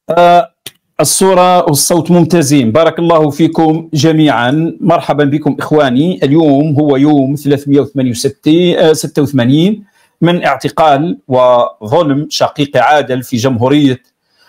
آه، الصورة والصوت ممتازين، بارك الله فيكم جميعا. مرحبا بكم إخواني. اليوم هو يوم 386 من اعتقال وظلم شقيق عادل في جمهورية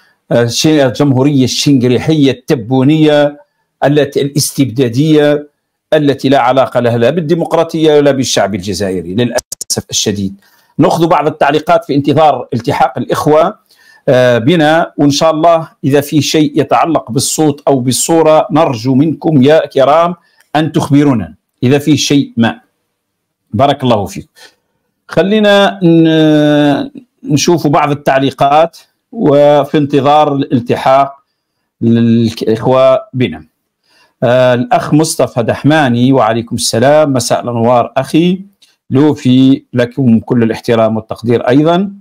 الشنقريحية التبونية الاستبدادية التي لا علاقة لها لا بالديمقراطية ولا بالشعب الجزائري للأسف الشديد. نأخذ بعض التعليقات في انتظار التحاق الإخوة بنا، وإن شاء الله إذا في شيء يتعلق بالصوت أو بالصورة نرجو منكم يا كرام أن تخبرونا إذا في شيء ما. بارك الله فيكم. خلينا نشوف بعض التعليقات وفي انتظار الالتحاق للإخوة بنا. الأخ مصطفى دحماني، وعليكم السلام، مساء الأنوار أخي لوفي، لكم كل الاحترام والتقدير أيضا.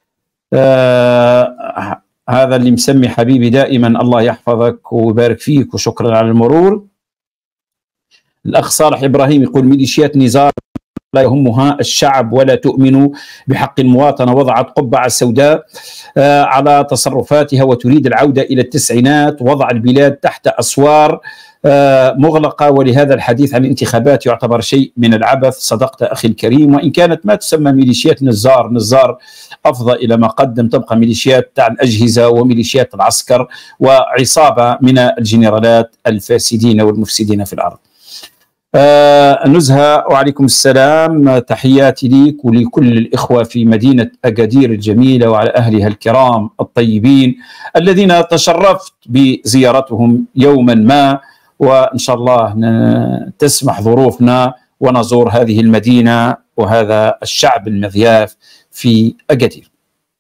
هذا اللي مسمي حبيبي دائما، الله يحفظك ويبارك فيك وشكرا على المرور. الأخ صالح إبراهيم يقول ميليشيات نزار لا يهمها الشعب ولا تؤمن بحق المواطنة، وضعت قبعة سوداء على تصرفاتها وتريد العودة إلى التسعينات، وضع البلاد تحت أسوار مغلقة، ولهذا الحديث عن الانتخابات يعتبر شيء من العبث. صدقت أخي الكريم، وإن كانت ما تسمى ميليشيات نزار أفضى إلى ما قدم، تبقى ميليشيات تاع الأجهزة وميليشيات العسكر وعصابة من الجنرالات الفاسدين والمفسدين في الأرض. نزهة، وعليكم السلام، تحياتي ليك ولكل الإخوة في مدينة أكادير الجميلة وعلى أهلها الكرام الطيبين الذين تشرفت بزيارتهم يوما ما، وإن شاء الله تسمح ظروفنا ونزور هذه المدينة وهذا الشعب المضياف في أكادير.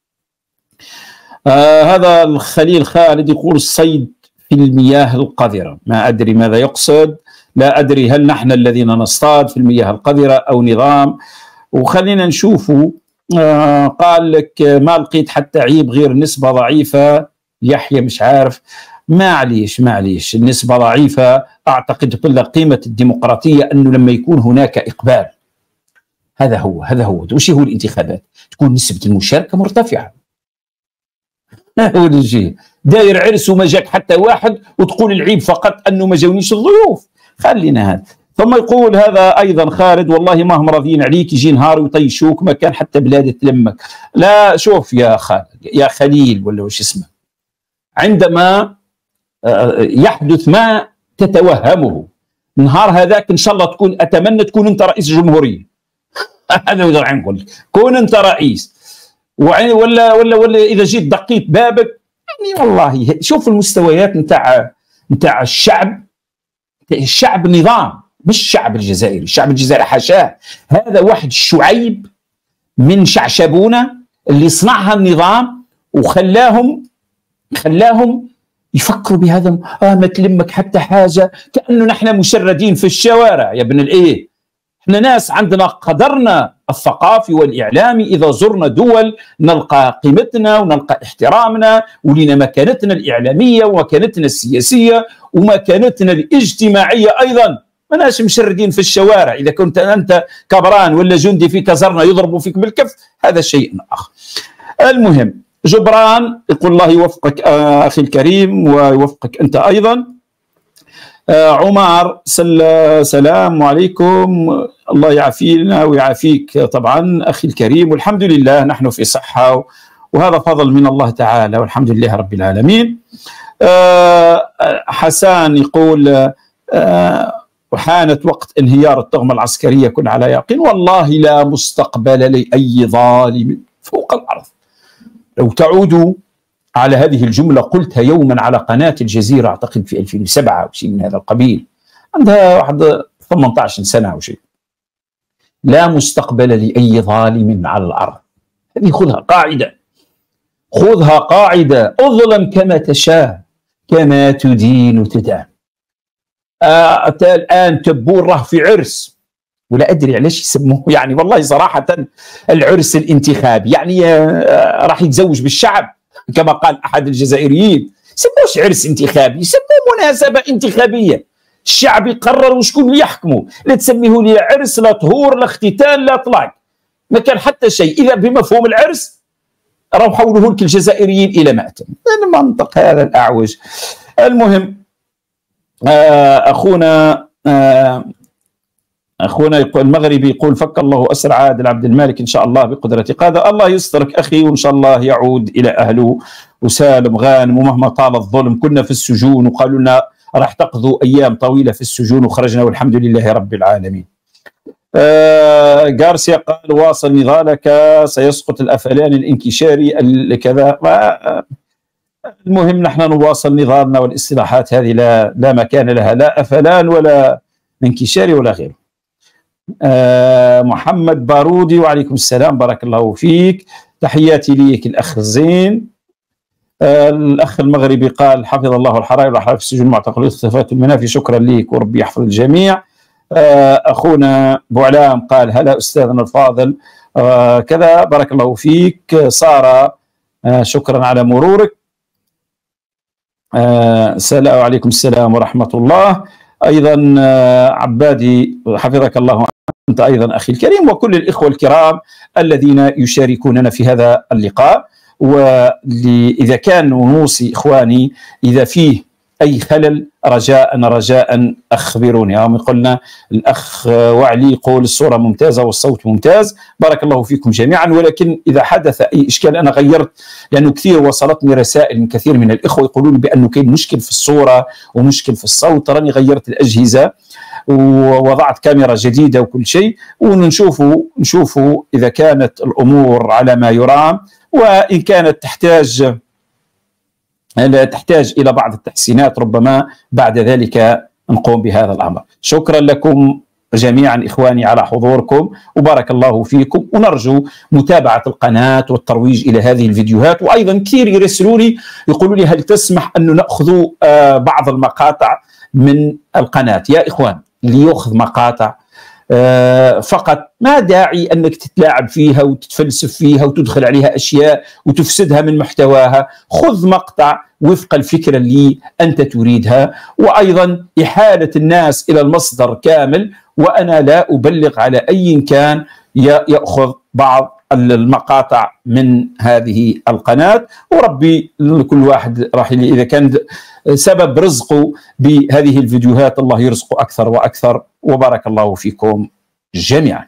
هذا الخليل خالد يقول الصيد في المياه القذرة، ما أدري ماذا يقصد، لا أدري هل نحن الذين نصطاد في المياه القذرة أو نظام. وخلينا نشوفوا. قال لك ما لقيت حتى عيب غير نسبة ضعيفة. يحيى مش عارف، معليش النسبة ضعيفة. أعتقد كل قيمة الديمقراطية أنه لما يكون هناك إقبال، هذا هو وش هو الانتخابات، تكون نسبة المشاركة مرتفعة. داير عرس وما جاك حتى واحد وتقول العيب فقط أنه ما جاونيش الضيوف. خلينا هذا. ثم يقول هذا أيضا خالد والله ما هم راضيين عليك، يجي نهار ويطيشوك، ما كان حتى بلاد تلمك. لا شوف يا خالد يا خليل ولا وش اسمه، عندما يحدث ما تتوهمه نهار هذاك إن شاء الله أتمنى تكون أنت رئيس الجمهورية. هذا اللي نقول، كون أنت رئيس ولا إذا جيت دقيت بابك. يعني والله شوف المستويات نتاع الشعب نظام، مش الشعب الجزائري. الشعب الجزائري حاشاه، هذا واحد الشعيب من شعشبونة اللي صنعها النظام وخلاهم يفكروا بهذا. ما تلمك حتى حاجة، كأنه نحن مشردين في الشوارع يا ابن الإيه. احنا ناس عندنا قدرنا الثقافي والإعلامي، إذا زرنا دول نلقى قيمتنا ونلقى احترامنا ولنا مكانتنا الإعلامية ومكانتنا السياسية ومكانتنا الاجتماعية أيضا. ما ناش مشردين في الشوارع. إذا كنت أنت كبران ولا جندي في كزرنا يضربوا فيك بالكف، هذا شيء آخر. المهم جبران يقول الله يوفقك أخي الكريم ويوفقك أنت أيضا. عمر سلام عليكم، الله يعافينا ويعافيك طبعا أخي الكريم، والحمد لله نحن في صحة وهذا فضل من الله تعالى والحمد لله رب العالمين. حسان يقول وحانت وقت انهيار الطغمة العسكرية كن على يقين، والله لا مستقبل لأي ظالم فوق الأرض. لو تعودوا على هذه الجملة قلتها يوما على قناة الجزيرة أعتقد في 2007 أو شيء من هذا القبيل، عندها واحد 18 سنة أو شيء. لا مستقبل لأي ظالم على الأرض. هذه خذها قاعدة، اظلم كما تشاء كما تدين تدان. الآن تبون راه في عرس، ولا أدري علاش يسموه، يعني والله صراحة العرس الانتخابي، يعني راح يتزوج بالشعب كما قال أحد الجزائريين. سموش عرس انتخابي، سموه مناسبة انتخابية. الشعب يقرر وشكون اللي يحكمه، لا تسميه لي عرس لا طهور لا اختتان لا طلاق، ما كان حتى شيء. إذا بمفهوم العرس راهو حولوه لك الجزائريين الى مأتم. المنطق هذا الاعوج. المهم اخونا المغربي يقول فك الله اسر عادل عبد المالك ان شاء الله بقدره قادر. الله يسترك اخي، وان شاء الله يعود الى اهله وسالم غانم. ومهما طال الظلم كنا في السجون وقالوا لنا راح تقضوا ايام طويله في السجون وخرجنا والحمد لله رب العالمين. غارسيا قال واصل نضالك سيسقط الافلان الانكشاري كذا. المهم نحن نواصل نضالنا، والاصطلاحات هذه لا مكان لها، لا افلان ولا انكشاري ولا غيره. محمد بارودي وعليكم السلام بارك الله فيك، تحياتي ليك الاخ الزين. الاخ المغربي قال حفظ الله الحرائر والاحرار في السجون المعتقلين صفات المنافي، شكرا ليك وربي يحفظ الجميع. اخونا بوعلام قال هلا استاذنا الفاضل كذا بارك الله فيك. ساره شكرا على مرورك. السلام عليكم السلام ورحمه الله. ايضا عبادي حفظك الله انت ايضا اخي الكريم، وكل الاخوه الكرام الذين يشاركوننا في هذا اللقاء. واذا كان نوصي اخواني اذا فيه اي خلل رجاء اخبروني. قلنا الاخ وعلي يقول الصوره ممتازه والصوت ممتاز، بارك الله فيكم جميعا. ولكن اذا حدث اي اشكال انا غيرت، لانه كثير وصلتني رسائل من كثير من الاخوه يقولون بانه كاين مشكل في الصوره ومشكل في الصوت. راني غيرت الاجهزه ووضعت كاميرا جديده وكل شيء، ونشوفوا اذا كانت الامور على ما يرام، وان كانت تحتاج إلى بعض التحسينات ربما بعد ذلك نقوم بهذا الأمر. شكرا لكم جميعا إخواني على حضوركم وبارك الله فيكم، ونرجو متابعة القناة والترويج إلى هذه الفيديوهات. وأيضا كثير يرسلوا لي يقولوا لي هل تسمح أن نأخذ بعض المقاطع من القناة؟ يا إخوان اللي يأخذ مقاطع فقط ما داعي أنك تتلاعب فيها وتتفلسف فيها وتدخل عليها أشياء وتفسدها من محتواها. خذ مقطع وفق الفكرة اللي أنت تريدها، وأيضا إحالة الناس إلى المصدر كامل. وأنا لا أبلغ على أي كان يأخذ بعض المقاطع من هذه القناة، وربي كل واحد راح إذا كان سبب رزقه بهذه الفيديوهات الله يرزقه أكثر وأكثر. وبارك الله فيكم جميعا.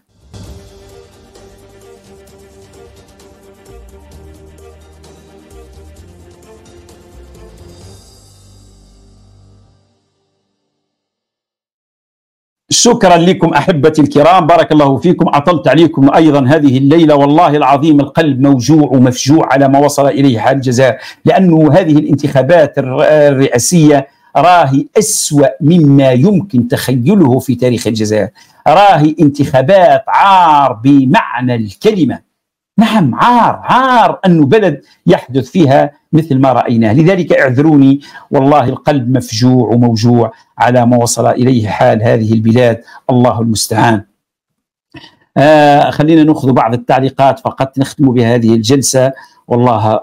شكرا لكم أحبتي الكرام، بارك الله فيكم. أطلت عليكم أيضا هذه الليلة، والله العظيم القلب موجوع ومفجوع على ما وصل إليه حال الجزائر، لأنه هذه الانتخابات الرئاسية راهي أسوأ مما يمكن تخيله في تاريخ الجزائر. راهي انتخابات عار بمعنى الكلمة. نعم عار أنه بلد يحدث فيها مثل ما رأيناه. لذلك اعذروني والله القلب مفجوع وموجوع على ما وصل إليه حال هذه البلاد، الله المستعان. خلينا نأخذ بعض التعليقات فقط نختم بهذه الجلسة. والله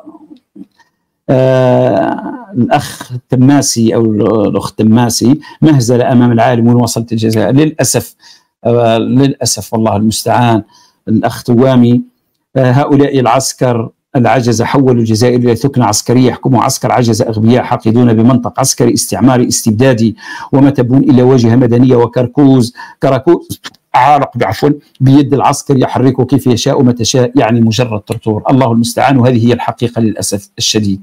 الأخ التماسي أو الأخت التماسي مهزلة أمام العالم وين وصلت الجزائر. للأسف والله المستعان. الأخ توامي هؤلاء العسكر العجزة حولوا الجزائر إلى ثكنة عسكرية، يحكموا عسكر عجزة أغبياء حاقدون بمنطق عسكري استعماري استبدادي، وما تبون إلا واجهة مدنية وكراكوز عالق بيد العسكر يحركه كيف يشاء ومتى شاء، يعني مجرد طرطور. الله المستعان، وهذه هي الحقيقة للأسف الشديد.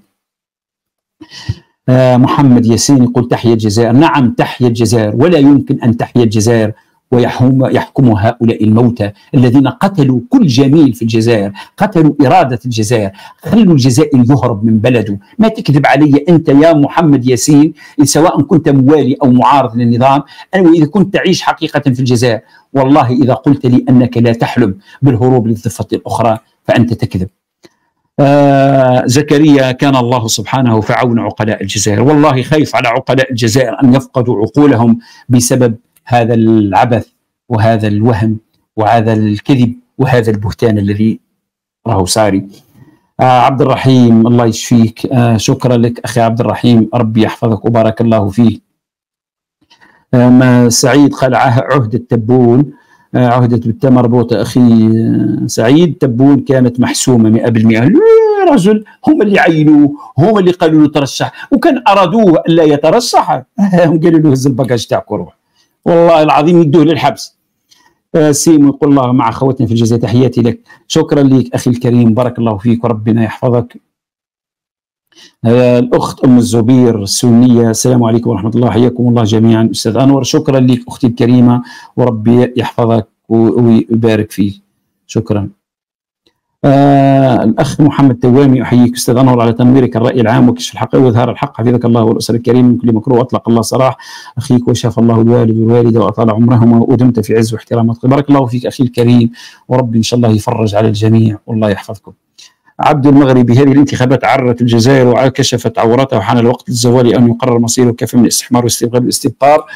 محمد ياسين يقول تحيا الجزائر. نعم تحيا الجزائر، ولا يمكن أن تحيا الجزائر ويحكم هؤلاء الموتى الذين قتلوا كل جميل في الجزائر، قتلوا إرادة الجزائر، خلوا الجزائر يهرب من بلده. ما تكذب علي أنت يا محمد ياسين، سواء كنت موالي أو معارض للنظام، وإذا كنت تعيش حقيقة في الجزائر، والله إذا قلت لي أنك لا تحلم بالهروب للضفة الأخرى فأنت تكذب. زكريا كان الله سبحانه في عون عقلاء الجزائر. والله خايف على عقلاء الجزائر أن يفقدوا عقولهم بسبب هذا العبث وهذا الوهم وهذا الكذب وهذا البهتان الذي راهو ساري. عبد الرحيم الله يشفيك، شكرا لك أخي عبد الرحيم، ربي يحفظك وبارك الله فيك. سعيد قال عهد التبون عهدة بالتاء مربوطة أخي سعيد. تبون كانت محسومة 100%. لا رجل، هم اللي عينوه، هم اللي قالوا له ترشح، وكان أرادوه ألا يترشح هم قالوا له هز الباكاج تاعك وروح، والله العظيم يدوه للحبس. سيم يقول الله مع أخواتنا في الجزائر، تحياتي لك. شكرا لك أخي الكريم، بارك الله فيك وربنا يحفظك. الأخت أم الزبير السنية، السلام عليكم ورحمة الله، حياكم الله جميعا. أستاذ أنور شكرا لك أختي الكريمة، وربي يحفظك ويبارك فيك. شكرا. الأخ محمد توامي، أحييك أستاذ أنور على تنويرك الرأي العام وكشف الحق وإظهار الحق، حفظك الله والأسرة الكريم من كل مكروه، أطلق الله سراح أخيك وشاف الله الوالد والوالدة وأطال عمرهما ودمت في عز واحترام. بارك الله فيك أخي الكريم، وربي إن شاء الله يفرج على الجميع والله يحفظكم. عبد المغربي، هذه الانتخابات عرت الجزائر وكشفت عورتها، وحان الوقت للزوال أن يقرر مصيره، كفى من الاستحمار والاستبغاء بالاستبقار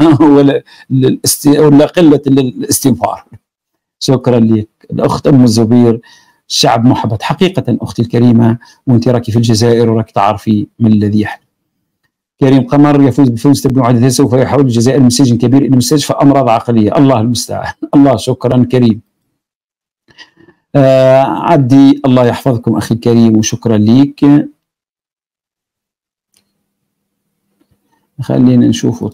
ولا قلة الاستنفار. شكرا لك الأخت أم الزبير. الشعب محبط حقيقة أختي الكريمة، وأنت راكي في الجزائر وراك تعرفي من الذي يحدث. كريم قمر، يفوز بفوز تبني عدد، سوف يحول الجزائر من سجن كبير إلى مستشفى أمراض عقلية، الله المستعان. الله، شكرا كريم. عبدي، الله يحفظكم أخي الكريم وشكرا ليك. خلينا نشوفه.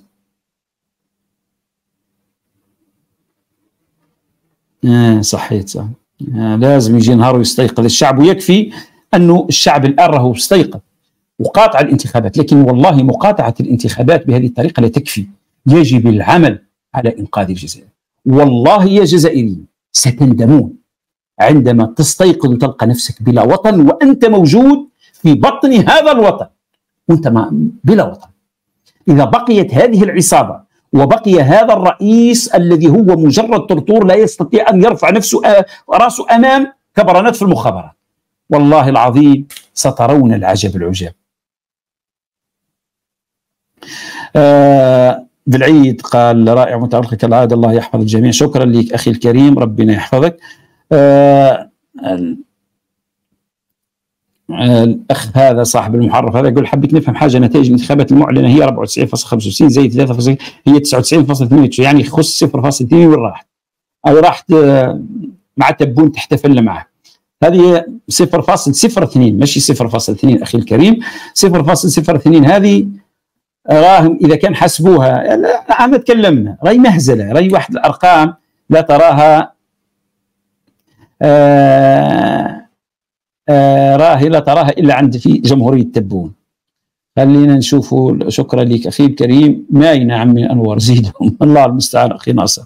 صحيت صح. لازم يجي نهار ويستيقظ الشعب، ويكفي أنه الشعب الآن راهو استيقظ وقاطع الانتخابات، لكن والله مقاطعة الانتخابات بهذه الطريقة لا تكفي، يجب العمل على إنقاذ الجزائر. والله يا جزائريين ستندمون عندما تستيقظ وتلقى نفسك بلا وطن، وأنت موجود في بطن هذا الوطن وأنت بلا وطن. إذا بقيت هذه العصابة وبقي هذا الرئيس الذي هو مجرد طرطور لا يستطيع أن يرفع نفسه رأسه أمام كبرانات في المخابرات، والله العظيم سترون العجب العجاب. بالعيد قال رائع متألق كالعادة، الله يحفظ الجميع. شكرا لك أخي الكريم، ربنا يحفظك. الأخ هذا صاحب المحرف هذا يقول حبيت نفهم حاجة، نتائج الانتخابات المعلنة هي 94.65 زي 3 هي 99.28، يعني خص 0.2 وين راحت؟ أو راحت مع تبون تحتفل معه. هذه 0.02 ماشي 0.2 أخي الكريم، 0.02 هذه راهم إذا كان حسبوها، عم تكلمنا راهي مهزلة، راهي واحد الأرقام لا تراها راهي لا تراها إلا عند في جمهورية تبون. خلينا نشوفوا. شكرا لك أخي الكريم. ماين عمي أنور زيدهم الله المستعان أخي ناصر.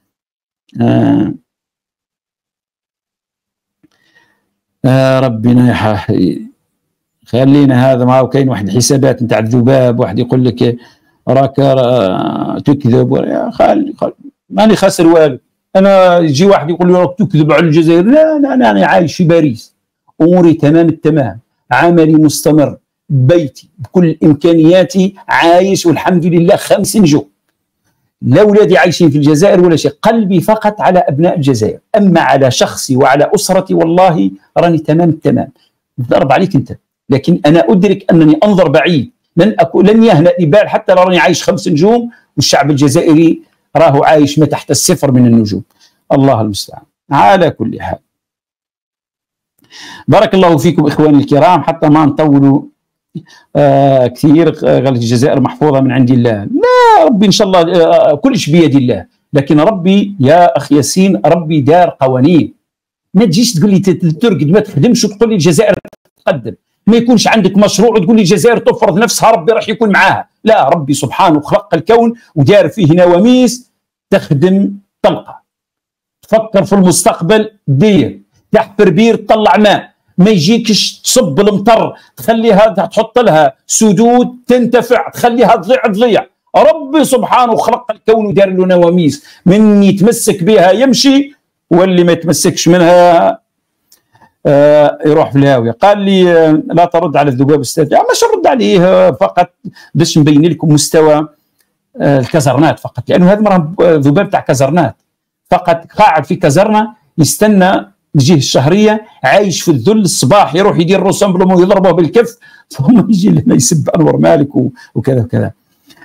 ربنا يحيي. خلينا هذا ما هو كاين واحد الحسابات نتاع الذباب، واحد يقول لك راك تكذب، خلي ماني خاسر والو. انا يجي واحد يقول لي راك تكذب على الجزائر، لا لا انا عايش في باريس، اموري تمام التمام، عملي مستمر، بيتي بكل امكانياتي عايش والحمد لله 5 نجوم، لا اولادي عايشين في الجزائر ولا شيء، قلبي فقط على ابناء الجزائر، اما على شخصي وعلى اسرتي والله راني تمام التمام. ضرب عليك انت، لكن انا ادرك انني انظر بعيد، لن يهنأ لي بال حتى لو راني عايش 5 نجوم والشعب الجزائري راهو عايش ما تحت الصفر من النجوم. الله المستعان. على كل حال بارك الله فيكم اخواني الكرام، حتى ما نطولوا كثير. قال الجزائر محفوظه من عند الله، لا ربي ان شاء الله كل شيء بيد الله، لكن ربي يا اخ ياسين ربي دار قوانين. ما تجيش تقول لي ترقد ما تخدمش وتقول لي الجزائر تقدم، ما يكونش عندك مشروع وتقول لي الجزائر تفرض نفسها ربي راح يكون معاها، لا ربي سبحانه خلق الكون ودار فيه نواميس تخدم تلقى، تفكر في المستقبل دير، تحفر بير تطلع ماء، ما يجيكش تصب المطر تخليها تحط لها سدود تنتفع تخليها تضيع. ربي سبحانه خلق الكون ودار له نواميس، من يتمسك بها يمشي واللي ما يتمسكش منها يروح في الهاويه. قال لي لا ترد على الذباب استاذ، مش نرد عليه فقط باش نبين لكم مستوى الكازرنات فقط، لانه هذا مرة ذباب تاع كازرنات فقط، قاعد في كازرنه يستنى تجيه الشهريه، عايش في الذل، الصباح يروح يدير روسمبلوم ويضربه بالكف ثم يجي لنا يسب انور مالك وكذا وكذا.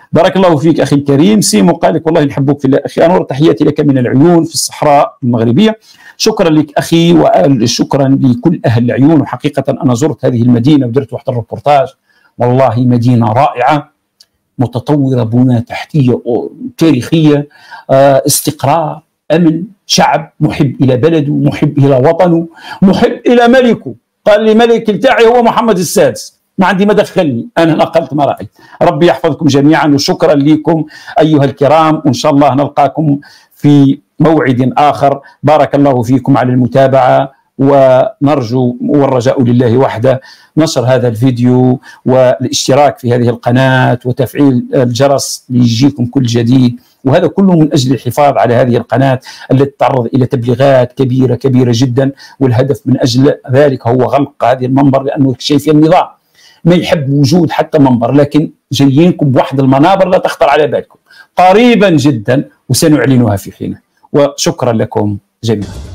بارك الله فيك أخي الكريم. سيمو قال لك والله نحبك في الله أخي أنور، تحياتي لك من العيون في الصحراء المغربية. شكرا لك أخي، وشكرا لكل أهل العيون. وحقيقة أنا زرت هذه المدينة ودرت واحد الريبورتاج، والله مدينة رائعة متطورة، بنى تحتية تاريخية، استقرار، أمن، شعب محب إلى بلده، محب إلى وطنه، محب إلى ملكه. قال لي ملك بتاعي هو محمد السادس، ما عندي ما دخلني، أنا نقلت ما رأيت. ربي يحفظكم جميعا، وشكرا لكم أيها الكرام، وإن شاء الله نلقاكم في موعد آخر. بارك الله فيكم على المتابعة، ونرجو والرجاء لله وحده نشر هذا الفيديو والاشتراك في هذه القناة وتفعيل الجرس ليجيكم كل جديد، وهذا كله من أجل الحفاظ على هذه القناة التي تتعرض إلى تبليغات كبيرة جدا. والهدف من أجل ذلك هو غلق هذه المنبر، لأنه شايفين النظام ما يحب وجود حتى منبر، لكن جايينكم بواحد المنابر لا تخطر على بالكم قريبا جدا، وسنعلنها في حينه. وشكرا لكم جميعا.